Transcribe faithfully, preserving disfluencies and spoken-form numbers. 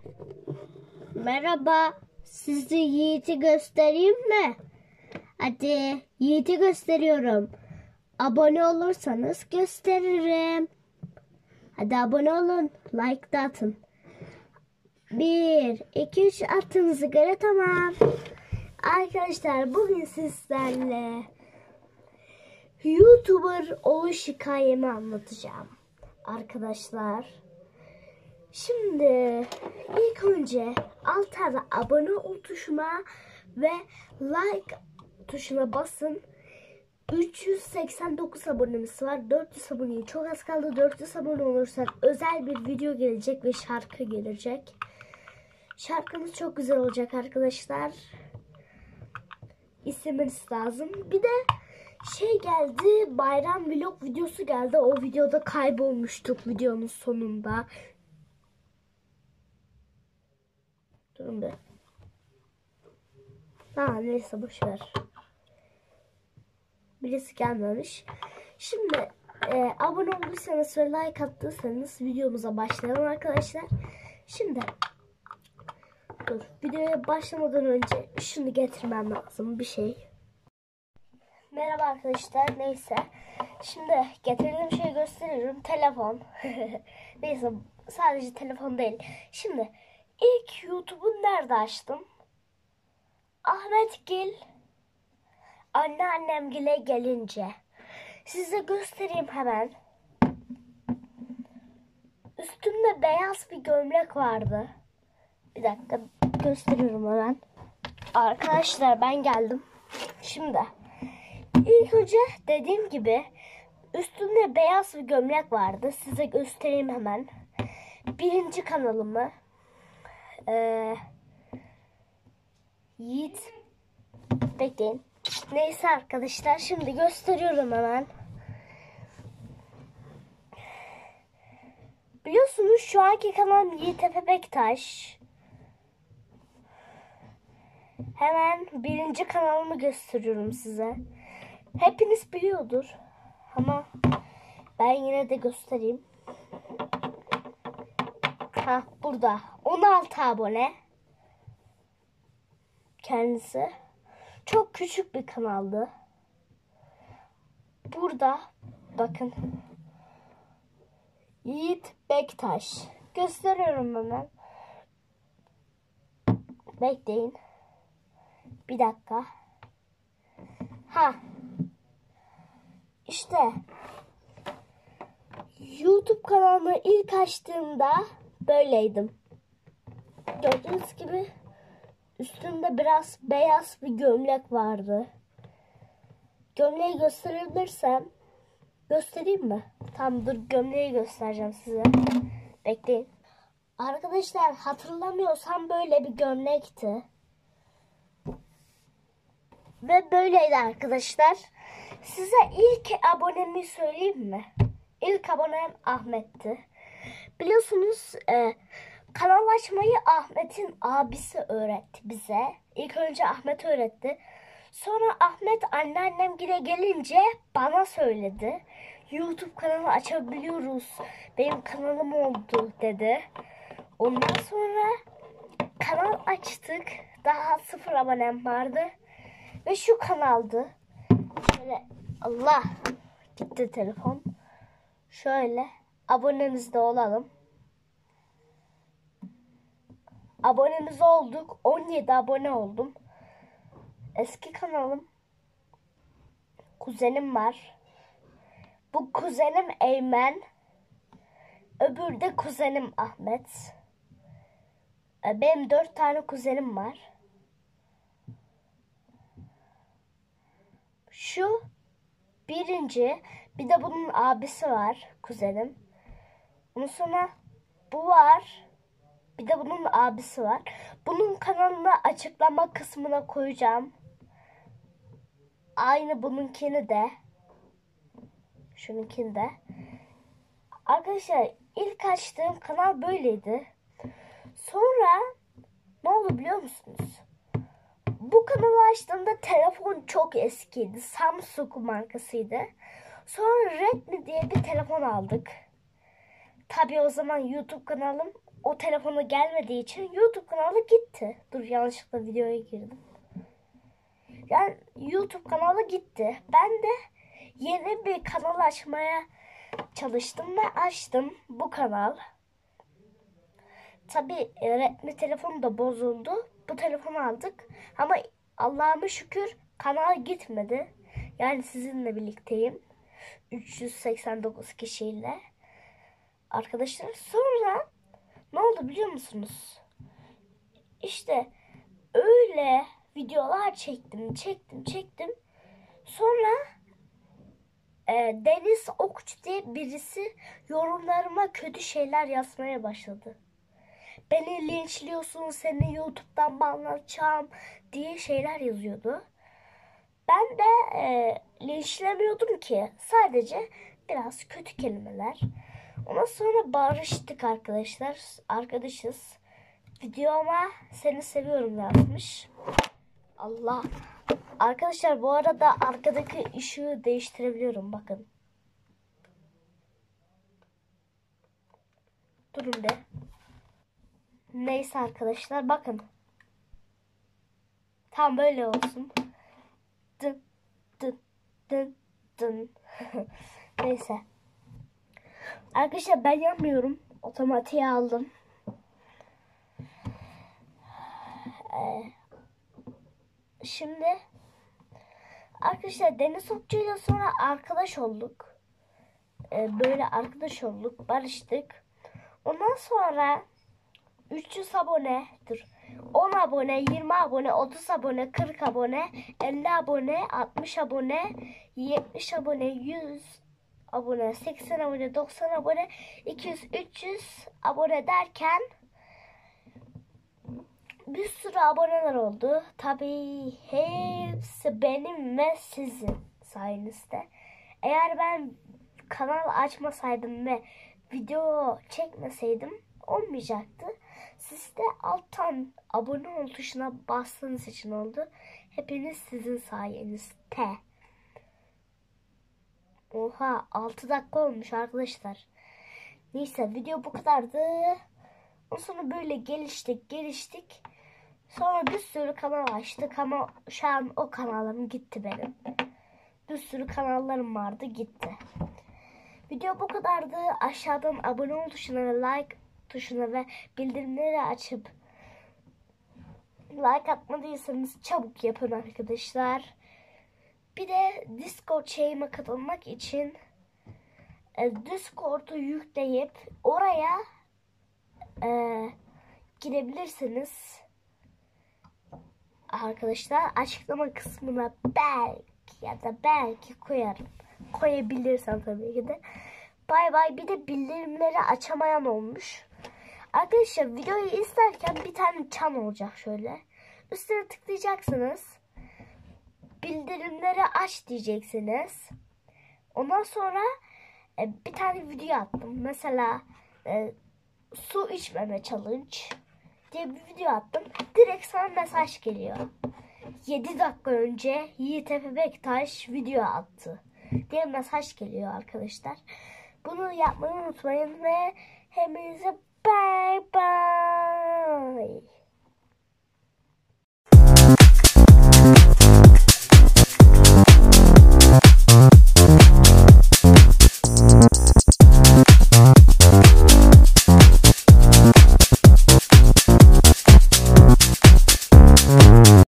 Merhaba, sizi Yiğit'i göstereyim mi? Hadi Yiğit'i gösteriyorum. Abone olursanız gösteririm. Hadi abone olun, like de atın. Bir, iki, üç attığınızı göre tamam. Arkadaşlar bugün sizlerle YouTuber oluş hikayemi anlatacağım. Arkadaşlar. Şimdi ilk önce alt tane abone ol tuşuna ve like tuşuna basın. üç yüz seksen dokuz abonemiz var. dört yüz aboneye çok az kaldı. dört yüz abone olursak özel bir video gelecek ve şarkı gelecek. Şarkımız çok güzel olacak arkadaşlar. İstemeniz lazım. Bir de şey geldi. Bayram vlog videosu geldi. O videoda kaybolmuştuk videonun sonunda. Durun be. Ha neyse boşver. Birisi gelmemiş. Şimdi e, abone olduysanız ve like attıysanız videomuza başlayalım arkadaşlar. Şimdi dur, videoya başlamadan önce şunu getirmem lazım, bir şey. Merhaba arkadaşlar, neyse. Şimdi getirdiğim şeyi gösteriyorum. Telefon. Neyse, sadece telefon değil. Şimdi ilk YouTube'u nerede açtım? Ahmetgil anneannemgile gelince. Size göstereyim hemen. Üstümde beyaz bir gömlek vardı. Bir dakika gösteriyorum hemen. Arkadaşlar ben geldim. Şimdi ilk önce dediğim gibi üstümde beyaz bir gömlek vardı. Size göstereyim hemen. Birinci kanalımı Ee, Yiğit bekleyin. Neyse arkadaşlar, şimdi gösteriyorum hemen. Biliyorsunuz şu anki kanalım Yiğit Efe Bektaş. Hemen birinci kanalımı gösteriyorum size. Hepiniz biliyordur ama ben yine de göstereyim. Ha, burada on altı abone. Kendisi çok küçük bir kanaldı. Burada bakın, Yiğit Bektaş gösteriyorum hemen. Bekleyin bir dakika. Ha işte YouTube kanalını ilk açtığımda böyleydim. Gördüğünüz gibi üstümde biraz beyaz bir gömlek vardı. Gömleği gösterebilirsem göstereyim mi? Tamam, dur, gömleği göstereceğim size. Bekleyin. Arkadaşlar hatırlamıyorsam böyle bir gömlekti. Ve böyleydi arkadaşlar. Size ilk abonemi söyleyeyim mi? İlk abonem Ahmet'ti. Biliyorsunuz e, kanal açmayı Ahmet'in abisi öğretti bize. İlk önce Ahmet öğretti. Sonra Ahmet anneannemgile gelince bana söyledi. YouTube kanalı açabiliyoruz. Benim kanalım oldu dedi. Ondan sonra kanal açtık. Daha sıfır abonem vardı. Ve şu kanaldı. Şöyle, Allah gitti telefon. Şöyle abonemiz de olalım. Abonemiz olduk. on yedi abone oldum. Eski kanalım. Kuzenim var. Bu kuzenim Eymen. Öbürü de kuzenim Ahmet. Benim dört tane kuzenim var. Şu birinci. Bir de bunun abisi var. Kuzenim. Ondan sonra bu var. Bir de bunun abisi var. Bunun kanalını açıklama kısmına koyacağım. Aynı bununkini de. Şununkini de. Arkadaşlar ilk açtığım kanal böyleydi. Sonra ne oldu biliyor musunuz? Bu kanalı açtığımda telefon çok eskiydi. Samsung markasıydı. Sonra Redmi diye bir telefon aldık. Tabii o zaman YouTube kanalım o telefona gelmediği için YouTube kanalı gitti. Dur, yanlışlıkla videoya girdim. Yani YouTube kanalı gitti. Ben de yeni bir kanal açmaya çalıştım ve açtım bu kanal. Tabii Redmi telefonu da bozuldu. Bu telefonu aldık. Ama Allah'ıma şükür kanal gitmedi. Yani sizinle birlikteyim. üç yüz seksen dokuz kişiyle. Arkadaşlar, sonra ne oldu biliyor musunuz? İşte öyle videolar çektim, çektim, çektim. Sonra e, Deniz Okç diye birisi yorumlarıma kötü şeyler yazmaya başladı. Beni linçliyorsun, seni YouTube'dan banlatacağım diye şeyler yazıyordu. Ben de e, linçlemiyordum ki. Sadece biraz kötü kelimeler. Ondan sonra barıştık arkadaşlar. Arkadaşız. Videoma seni seviyorum yazmış. Allah. Arkadaşlar, bu arada arkadaki ışığı değiştirebiliyorum. Bakın. Durun bir. Neyse arkadaşlar, bakın. Tam böyle olsun. Dın dın dın dın. Neyse. Arkadaşlar, ben yapmıyorum. Otomatiğe aldım. Ee, şimdi arkadaşlar, Deniz Okçu'yla sonra arkadaş olduk. Ee, böyle arkadaş olduk. Barıştık. Ondan sonra üç yüz abone, dur, on abone, yirmi abone, otuz abone, kırk abone, elli abone, altmış abone, yetmiş abone, yüz abone, seksen abone, doksan abone, iki yüz, üç yüz abone derken bir sürü aboneler oldu. Tabii hepsi benim ve sizin sayenizde. Eğer ben kanal açmasaydım ve video çekmeseydim olmayacaktı. Siz de alttan abone ol tuşuna bastığınız için oldu. Hepiniz sizin sayenizde. Oha, altı dakika olmuş arkadaşlar. Neyse, video bu kadardı. Ondan sonra böyle geliştik geliştik. Sonra bir sürü kanal açtık ama şu an o kanallarım gitti benim. Bir sürü kanallarım vardı, gitti. Video bu kadardı. Aşağıdan abone ol tuşuna ve like tuşuna ve bildirimleri açıp like atmadıysanız çabuk yapın arkadaşlar. Bir de Discord şeyime katılmak için e, Discord'u yükleyip oraya e, girebilirsiniz. Arkadaşlar, açıklama kısmına belki ya da belki koyarım. Koyabilirsem tabii ki de. Bay bay. Bir de bildirimleri açamayan olmuş. Arkadaşlar, videoyu izlerken bir tane çan olacak şöyle. Üstüne tıklayacaksınız. Bildirimleri aç diyeceksiniz. Ondan sonra e, bir tane video attım. Mesela e, su içmeme challenge diye bir video attım. Direkt sana mesaj geliyor. yedi dakika önce Yiğit Efe Bektaş video attı diye mesaj geliyor arkadaşlar. Bunu yapmayı unutmayın ve hepinize bye bye.